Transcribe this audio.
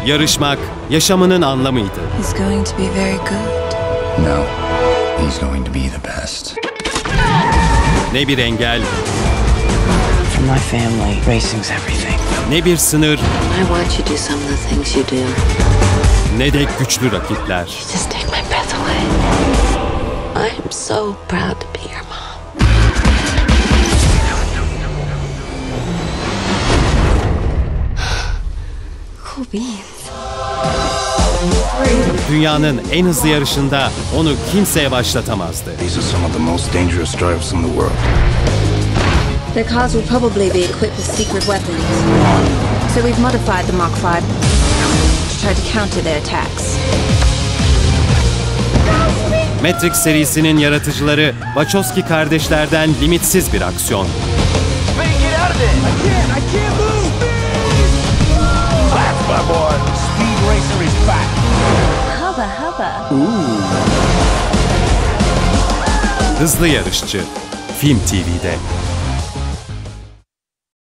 Yarışmak yaşamının anlamıydı. He's going to be very good. No, he's going to be the best. Ne bir engel, For my family, racing's everything. ne bir sınır, I watch you do some of the things you do. ne de güçlü rakipler. You just take my breath away. I'm so proud to be your mom. Cool beans. Dünyanın en hızlı yarışında onu kimseye başlatamazdı. These are some of the most dangerous drivers in the world. Their cars will probably be equipped with secret weapons. So we've modified the Mark V to try to counter their attacks. Matrix serisinin yaratıcıları Wachowski kardeşlerden limitsiz bir aksiyon. Hızlı Yarışçı, Film TV'de.